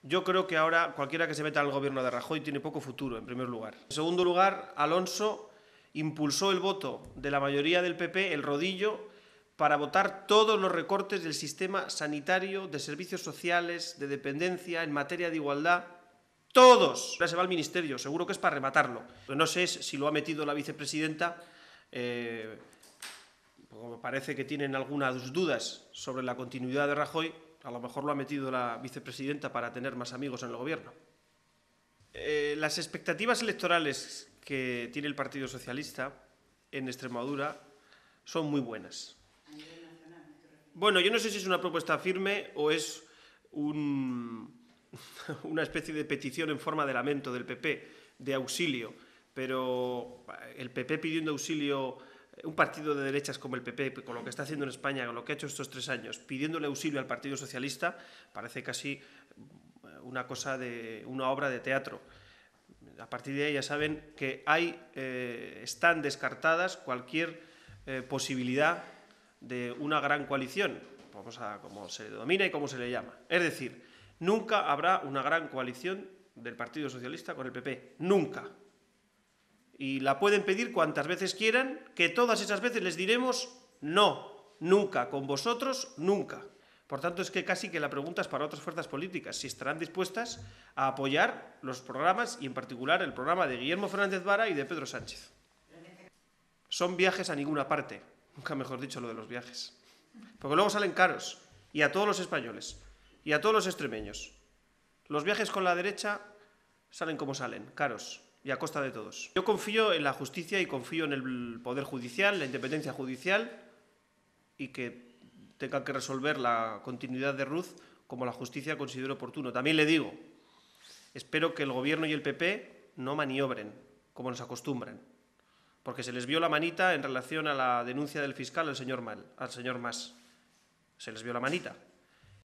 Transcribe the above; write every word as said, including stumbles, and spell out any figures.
Yo creo que ahora cualquiera que se meta al gobierno de Rajoy tiene poco futuro, en primer lugar. En segundo lugar, Alonso impulsó el voto de la mayoría del P P, el rodillo, para votar todos los recortes del sistema sanitario, de servicios sociales, de dependencia, en materia de igualdad. ¡Todos! Ahora se va al ministerio, seguro que es para rematarlo. No sé si lo ha metido la vicepresidenta, eh, como parece que tienen algunas dudas sobre la continuidad de Rajoy, a lo mejor lo ha metido la vicepresidenta para tener más amigos en el gobierno. Eh, las expectativas electorales que tiene el Partido Socialista en Extremadura son muy buenas. Bueno, yo no sé si es una propuesta firme o es un, una especie de petición en forma de lamento del P P, de auxilio, pero el P P pidiendo auxilio, un partido de derechas como el P P, con lo que está haciendo en España, con lo que ha hecho estos tres años, pidiéndole auxilio al Partido Socialista, parece casi una cosa de una obra de teatro. A partir de ahí ya saben que hay, eh, están descartadas cualquier eh, posibilidad de una gran coalición, vamos a como se denomina y como se le llama. Es decir, nunca habrá una gran coalición del Partido Socialista con el P P, nunca. Y la pueden pedir cuantas veces quieran, que todas esas veces les diremos no, nunca, con vosotros, nunca. Por tanto, es que casi que la pregunta es para otras fuerzas políticas, si estarán dispuestas a apoyar los programas y en particular el programa de Guillermo Fernández Vara y de Pedro Sánchez. Son viajes a ninguna parte, nunca mejor dicho lo de los viajes, porque luego salen caros, y a todos los españoles, y a todos los extremeños. Los viajes con la derecha salen como salen, caros, y a costa de todos. Yo confío en la justicia y confío en el Poder Judicial, la independencia judicial, y que tengan que resolver la continuidad de Ruz como la justicia considere oportuno. También le digo, espero que el Gobierno y el P P no maniobren, como nos acostumbran, porque se les vio la manita en relación a la denuncia del fiscal al señor Mal, al señor Mas. Se les vio la manita.